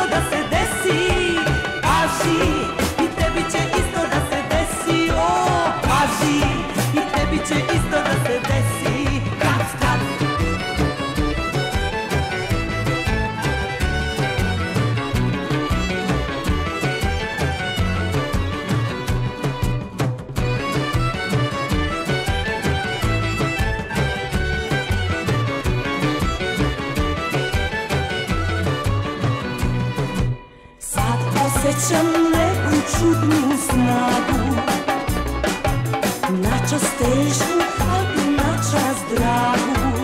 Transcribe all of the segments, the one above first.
da se desi. Pazi, i tebi će isto da se desi. O, pazi, i tebi će isto da se desi. Kad osjećam neku čudnu snagu, načas težu, ali načas dragu.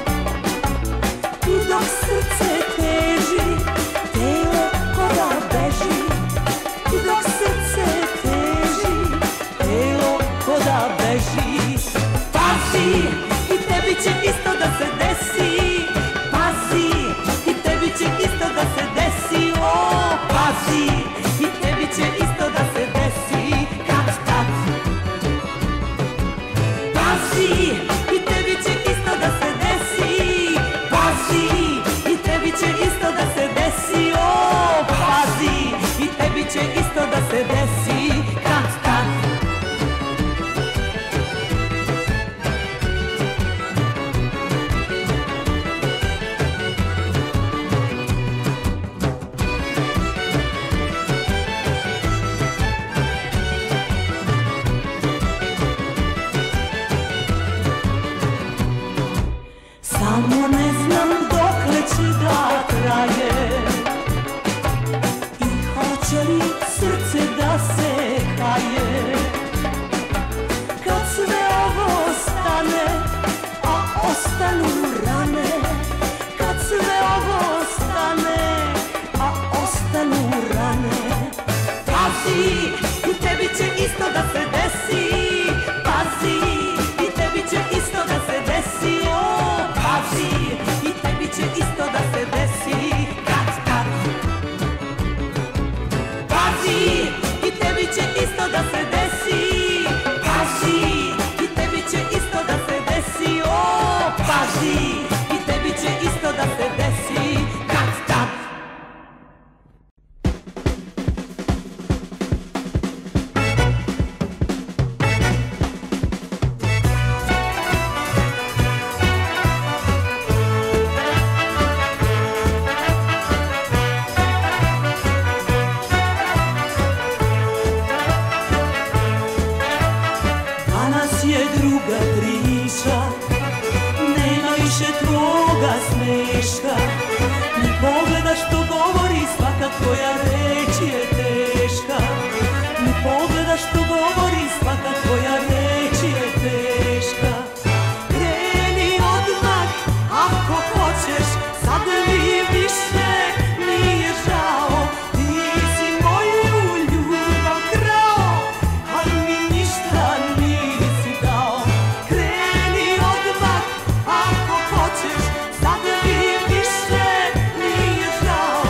I dok srce teži, telo koda beži. I dok srce teži, telo koda beži. Pazi, i tebi će isto da se desi. Pazi, i tebi će isto da se desi. O, pazi, i tebi će isto da se desi. Kad tad. Pazi, i tebi će isto da se desi. Pazi, i tebi će isto da se desi. O, pazi, i tebi će isto da se desi. Kad tad. Samo ne znam dokle će da traje i hoće li srce da se kaje. Kad sve ovo stane, a ostanu rane. Kad sve ovo stane, a ostanu rane. Pazi, i tebi će isto da se desi. Pazi, i tebi će isto da se desi. Pazi, i tebi će isto da se desi. Kad tad. Pazi, i tebi će isto da se desi. Pazi, i tebi će isto da se desi. O, pazi, i tebi će isto da se desi. Kad tad. Danas je druga priča, nema više tvoga smeška. Ne pogledaš što govori, svaka tvoja reč je teška. Ne pogledaš što govori, svaka tvoja reč je teška. Kreni odmah ako hoćeš, sad mi više nije žao. Ti si moju ljubav krao, ali mi ništa nisi dao. Kreni odmah ako hoćeš, sad mi više nije žao.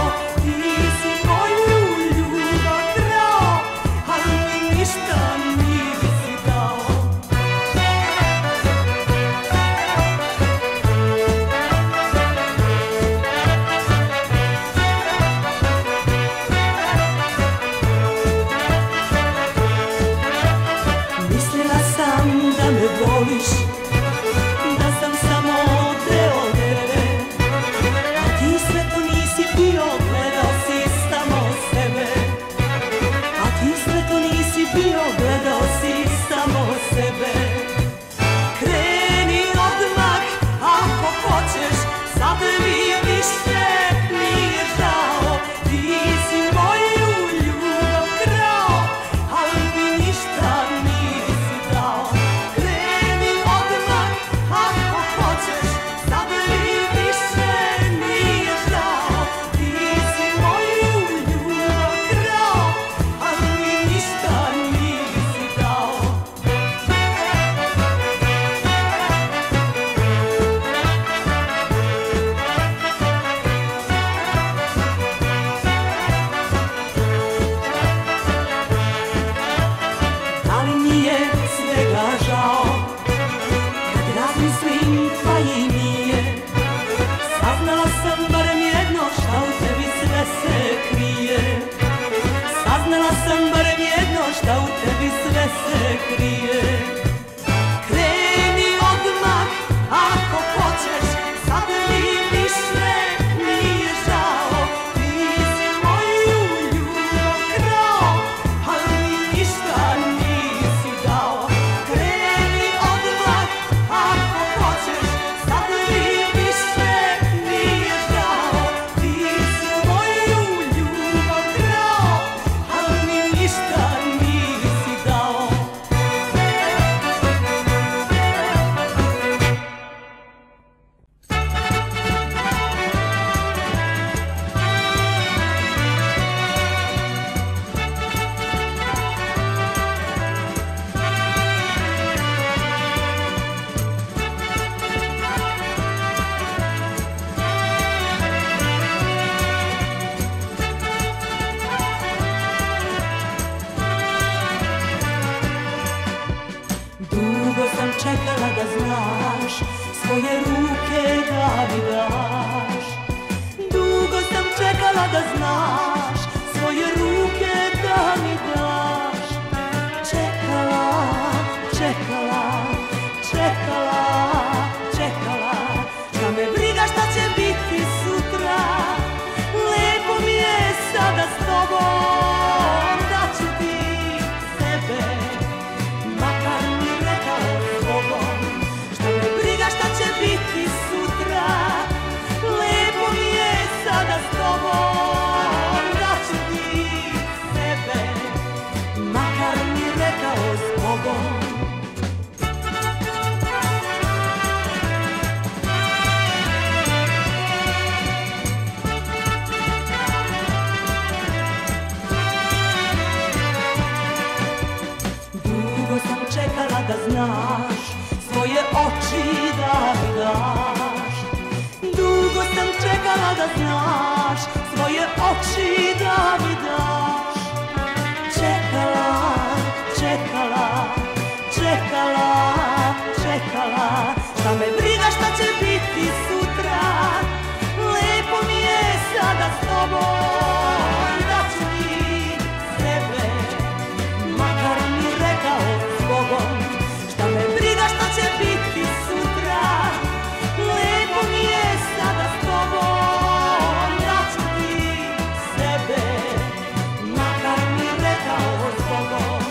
da znaš, svoje ruke da mi daš. Dugo sam čekala da znaš, svoje ruke da mi daš. Čekala, čekala, čekala, čekala. Šta me briga šta će biti sutra, lepo mi je sada s tobom. Da ću ti sebe, makar mi rekao zbogom. Šta me briga šta će biti sutra, lepo mi je sada s tobom. Da ću ti sebe, makar mi rekao zbogom. Čekala da znaš, svoje oči da mi daš. Dugo sam čekala da znaš, svoje oči da mi daš. Čekala, čekala, čekala, čekala. Šta me briga šta će biti sutra, lepo mi je sada s tobom. Da ću ti sebe, makar mi rekao zbogom. Šta me briga šta će biti sutra, lepo mi je sada s tobom. Da ću ti sebe, makar mi rekao zbogom.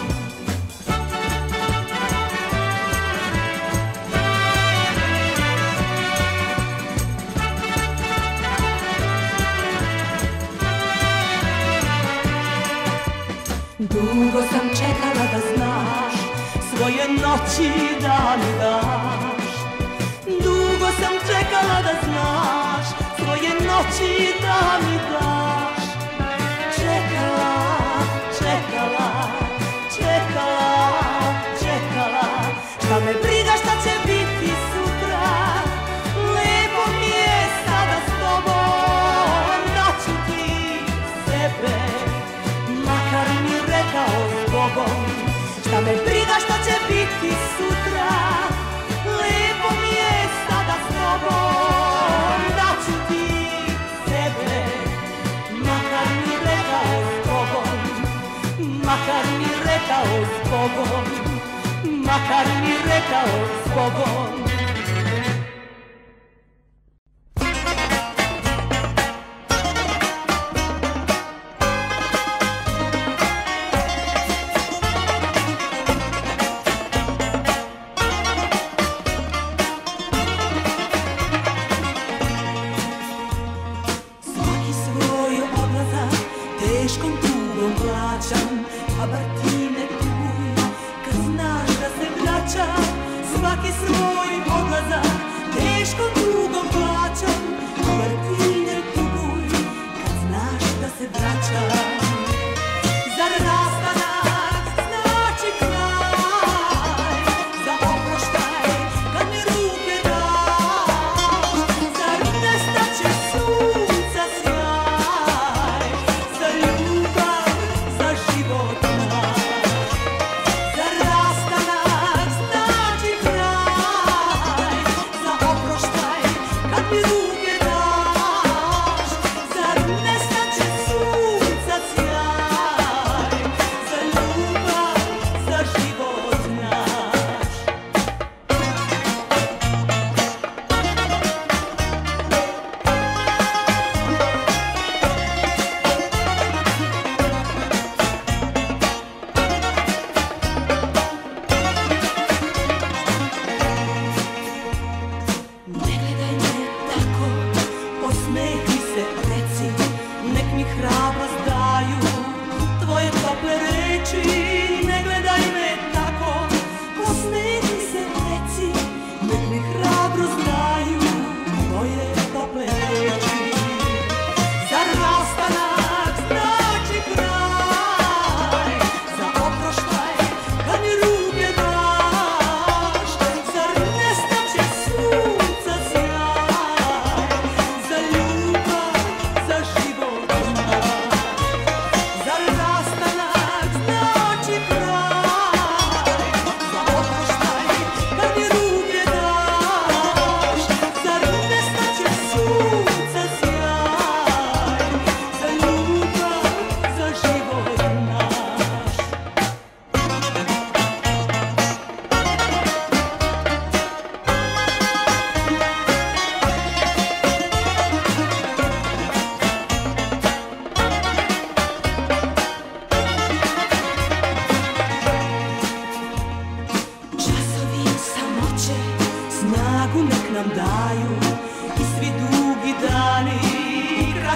Dugo sam čekala da znaš, svoje noći da mi daš. Dugo sam čekala da znaš, svoje noći da mi daš. Čekala, čekala, čekala, čekala. Šta me briga šta će biti sutra, lepo mi je sada s tobom. Da ću ti sebe, makar mi rekao zbogom. Šta me briga šta će biti sutra, lepo mi je sada s tobom. Da ću ti sebe, makar mi rekao zbogom. Makar mi rekao zbogom, makar mi rekao zbogom. Teškom tugom plaćam, a bar ti ne tuguj, kad znaš da se vraćam. Svaki svoj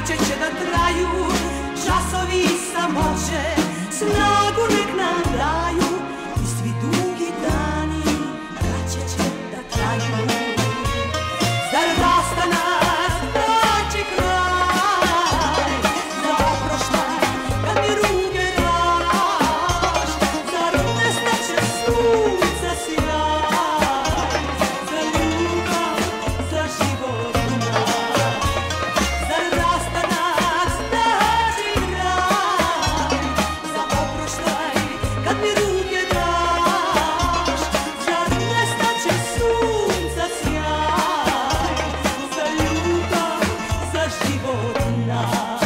kraće će da traju časovi samoće, snagu nek nam daju i svi dugi dani kraće će da traju. Zar rasta nas naći kraj za oproštaj kad mi ruke daš? Zar nestaće sunca sjaj za ljubav, za život naš? Zar rasta nas naći kraj za oproštaj kad mi ruke daš? Zar nestaće sunca sjaj za ljubav, za život naš?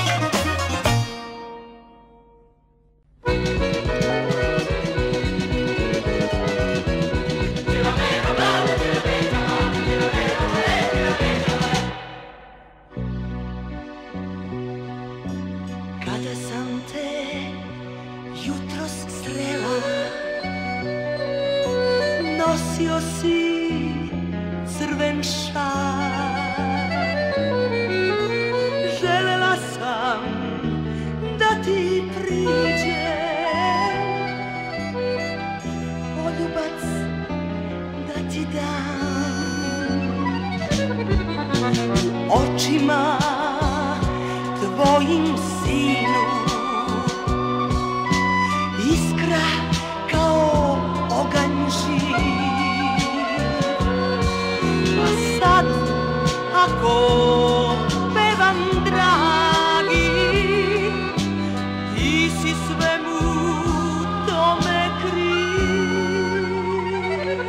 Kada sam te jutros srela, nosio si crven šal. Želela sam da ti priđem, poljubac da ti dam. Očima tvojim sinu iskra kao oganj živ. A sad ako pevam dragi, ti si svemu tome kriv.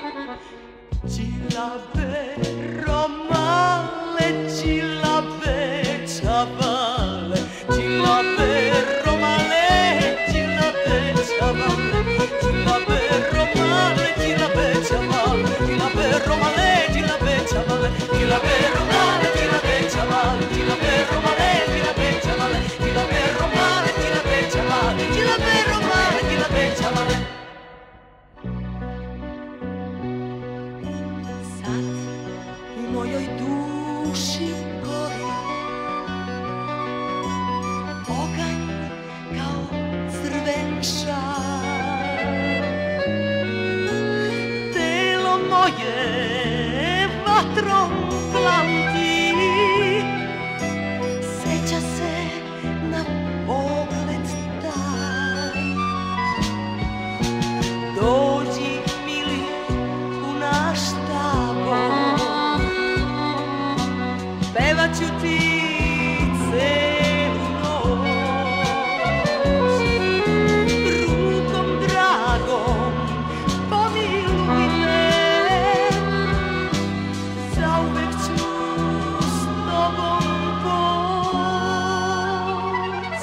Čilabe romale, čilabe čavale, čilabe romale, čilabe čavale, čilabe romale, čilabe čavale, čilabe romale, čilabe čavale, čilabe romale, čilabe čavale, čilabe romale, čilabe čavale, čilabe romale, čilabe čavale, čilabe romale, čilabe čavale. Sad u mojoj duši gori oganj kao crven šal. Telo moje vatrom plamti, seća se na pogled taj. Dođi mili u naš tabor, pevat ću ti celu noć. Rukom dragom pomiluj me, zauvek ću s tobom poć.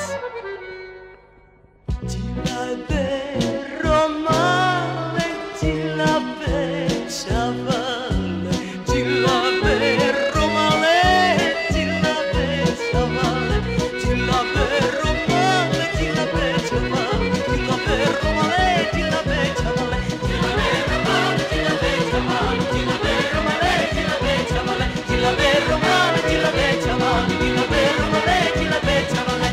Čilabe romale, čilabe čavale, čilabe romale, čilabe čavale, čilabe romale, čilabe čavale, čilabe romale, čilabe čavale, čilabe romale, čilabe čavale, čilabe romale, čilabe čavale, čilabe romale, čilabe čavale, čilabe romale, čilabe čavale.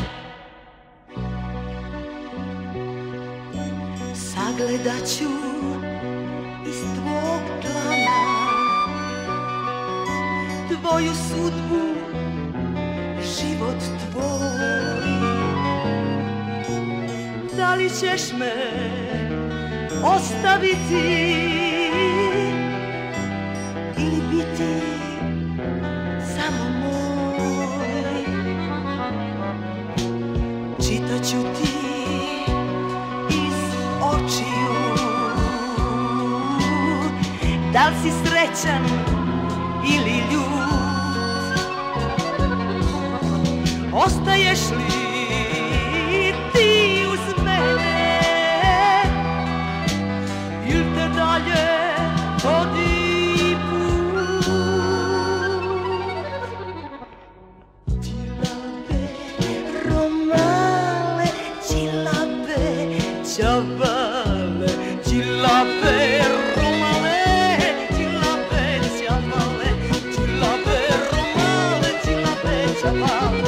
Sagledat ću iz tvog dlana tvoju sudbu, život tvoj. Da li ćeš me ostaviti ili biti samo moj? Čitaću ti iz očiju, da li si srećan ili ljut? Ostaješ li ti uz mene ili te dalje vodi put? Čilabe romale, čilabe čavale, čilabe romale, čilabe čavale, čilabe romale, čilabe čavale.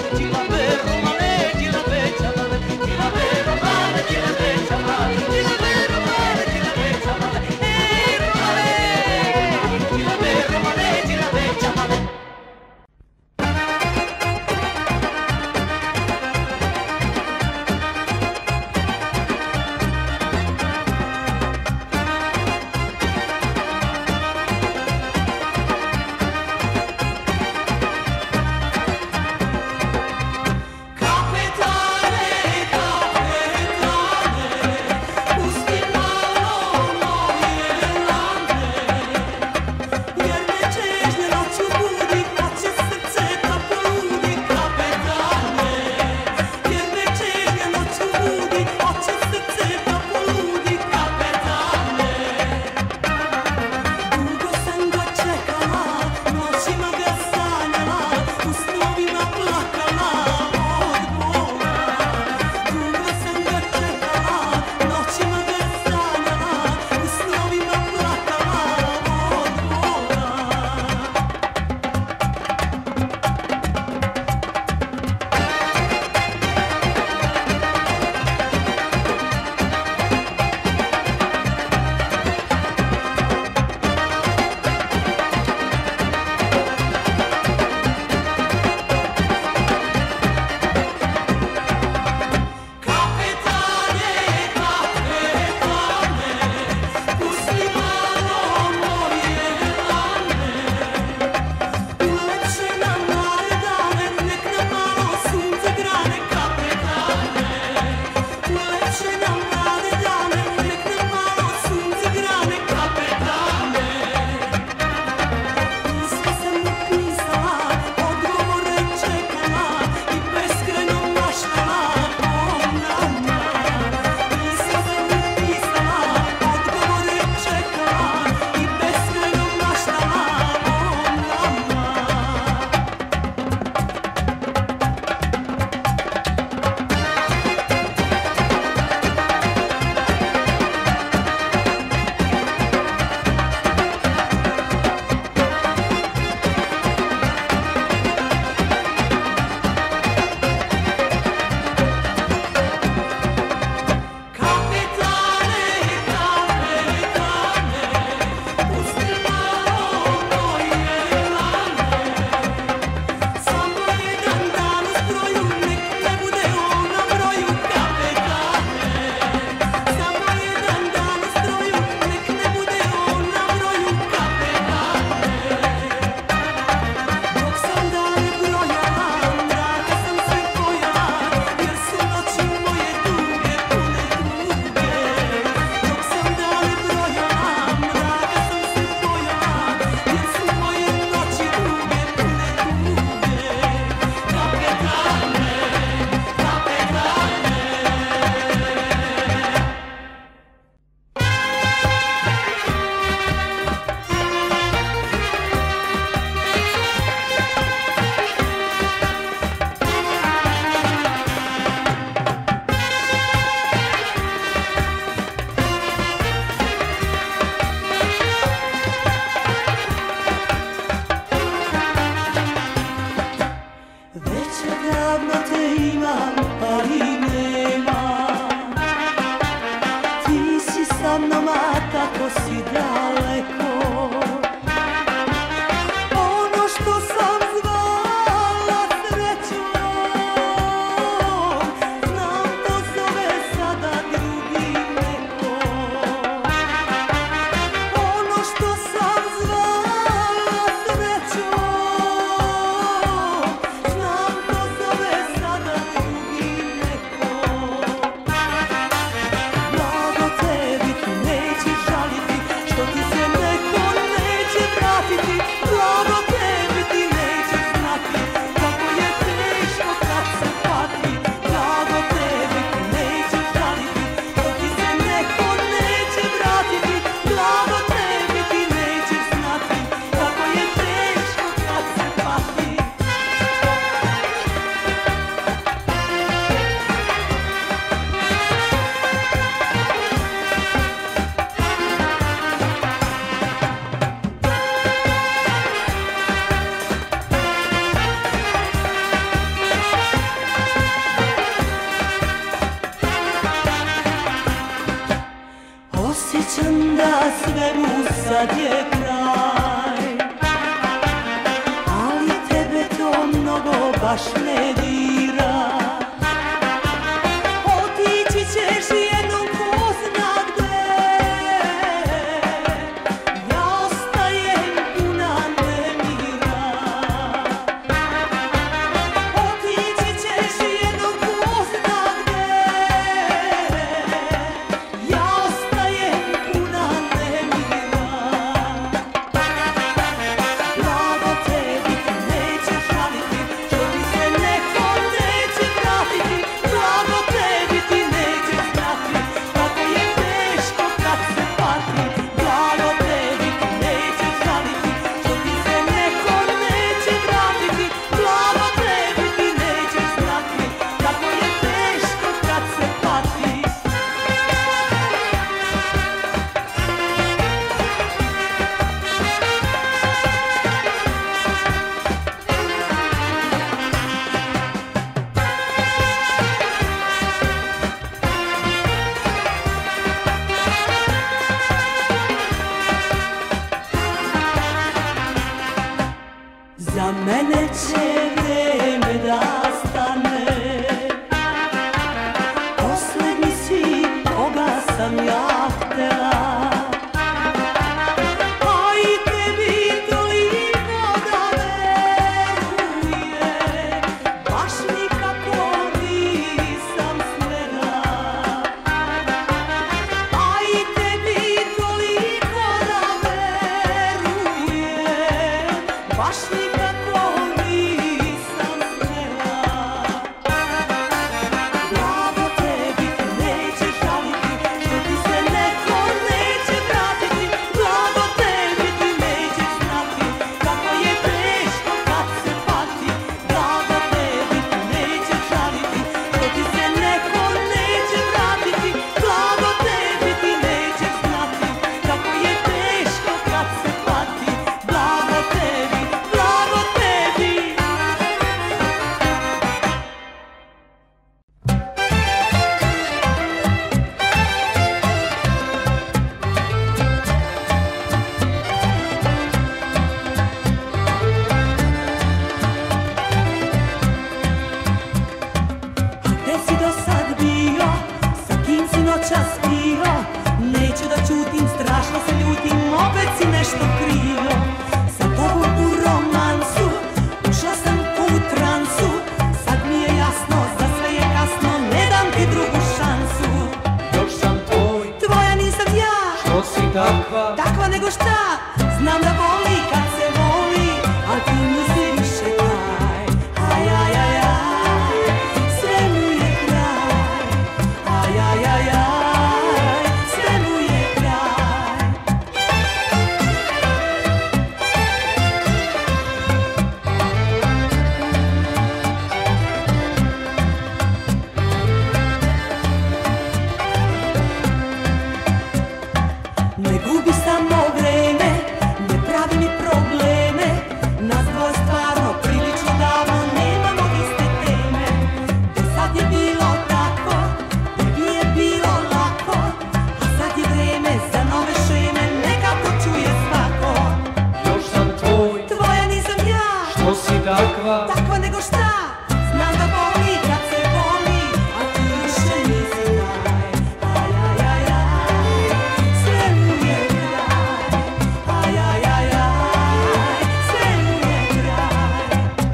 sad je kraj. Ali tebe to mnogo baš ne dira. Otići ćeš jednom ko zna gde. Ja ostajem puna nemira. Otići ćeš jednom ko zna gde. Ja ostajem puna nemira. Blago tebi ti neće žaliti, što ti se neko neće vratiti. Blago tebi ti neće znati, kako je teško kad se pati. Blago tebi ti neće žaliti, što ti se neko neće vratiti. Blago tebi ti neće znati, kako je teško kad se pati. Za mene će vreme da stane. Poslednji si koga sam ja htela. A i tebi toliko da veruje, baš nikako nisam smela. A i tebi toliko da veruje, baš nikako nisam smela. Blago tebi ti neće žaliti, što ti se neko neće vratiti. Blago tebi ti neće znati, kako je teško kad se pati. Blago tebi ti neće žaliti, što ti se neko neće vratiti. Blago tebi ti neće znati, kako je teško kad se pati. Blago tebi, blago tebi. Gde si do sad bio, sa kim si noćas pio? Neću da ćutim, strašno se ljutim, opet si nešto krio. Sa tobom u romansu, ušla sam u transu. Sad mi je jasno, za sve je kasno, ne dam ti drugu šansu. Još sam tvoj, Tvoja nisam ja, što si takva, takva nego šta. Znam da voli kad se voli, al ti mi se više daj. Aj, aj, aj, aj, sve mu je kraj. Aj, aj, aj, aj, sve mu je kraj. Ne gubi samo vreme, ne pravi mi probleme. Nas dvoje stvarno prilično davno nemamo iste teme. Do sad je bilo tako, tebi je bilo lako. A sad je vreme za nove šeme, neka to čuje svako. još sam tvoj, Tvoja nisam ja, što si takva, takva nego šta. Znam da voli kad se voli, a ti više nisi taj. Aj, aj, aj, aj, sve mu je kraj. Aj, aj, aj, aj, sve mu je kraj.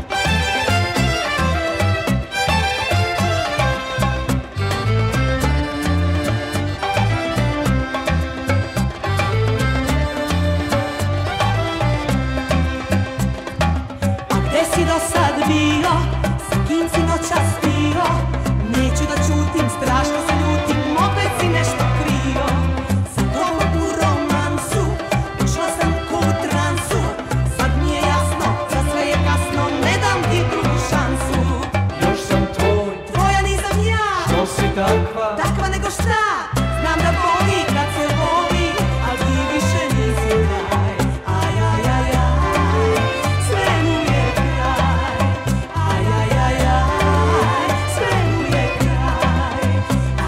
A gde si do sad bio, sa kim si noćas pio? Neću da ćutim, strašno se ljutim, opet si nešto krio. Sa tobom u romansu, ušla sam ko u transu. Sad mi je jasno, za sve je kasno, ne dam ti drugu šansu. još sam tvoj, Tvoja nisam ja, što si takva, takva nego šta. Znam da voli kad se voli, al ti više nisi taj. Aj, aj, aj, aj, sve mu je kraj. Aj, aj, aj, aj, sve mu je kraj.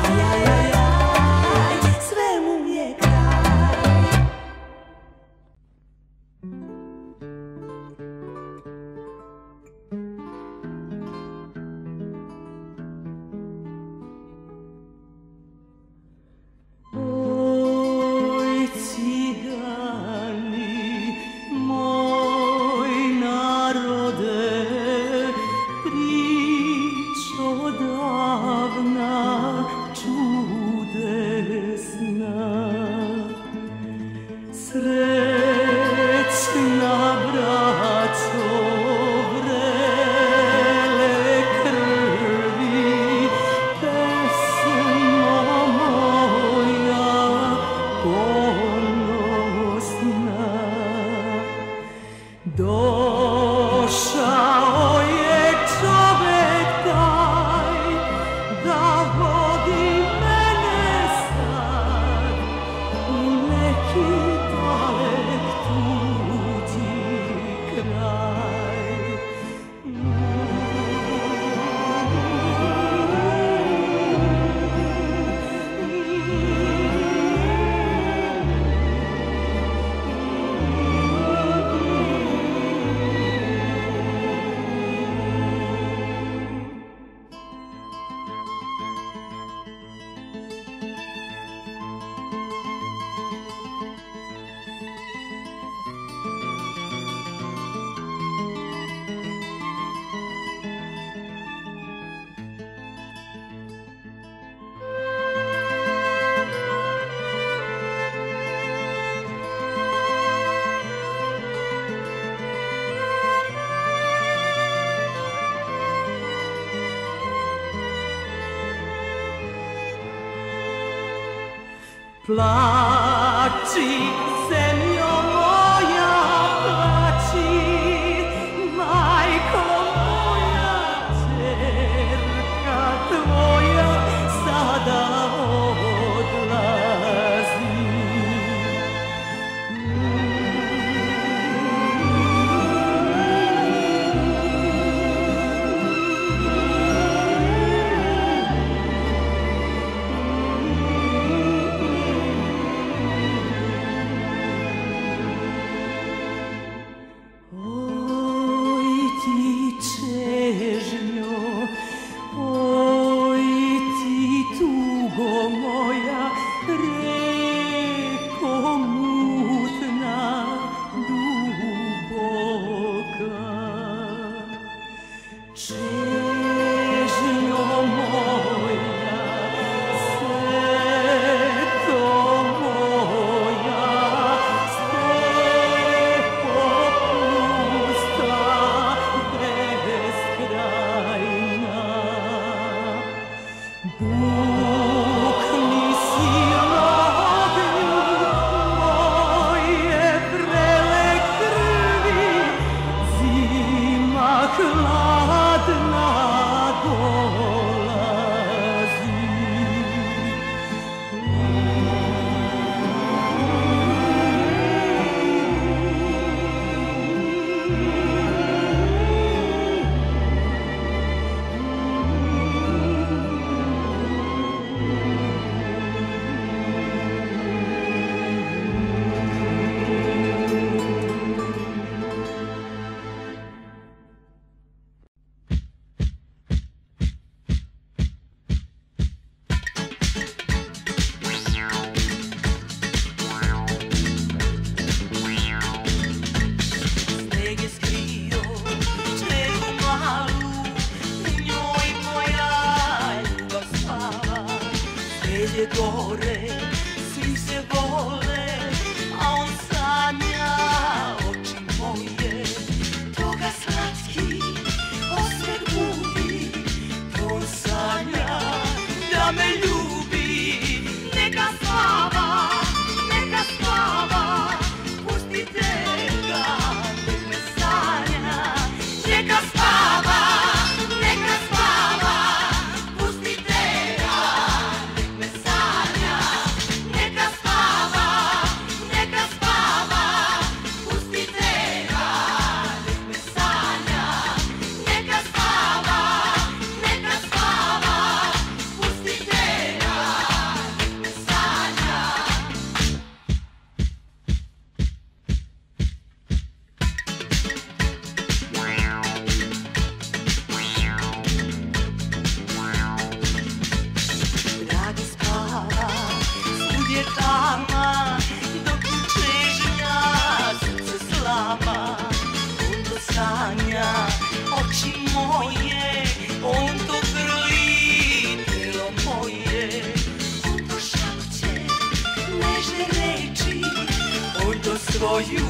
Plači, zemljo moja, plači, majko moja, ćerka tvoja sada odlazi. Gore, svi se vole, a on sanja oči moje. Toga slatki osmeh budi, on sanja da me ljubi. Neka spava, pustite ga, nek me sanja. Neka spava, pustite ga, nek me sanja. Neka spava, pustite ga, nek me sanja. Neka spava, pustite ga, nek me sanja. Dragi spava, svud je tama, dok mu čežnja srce slama. On to sanja, oči moje, on to grli telo moje. On to šapće, nežne reči, on to svoju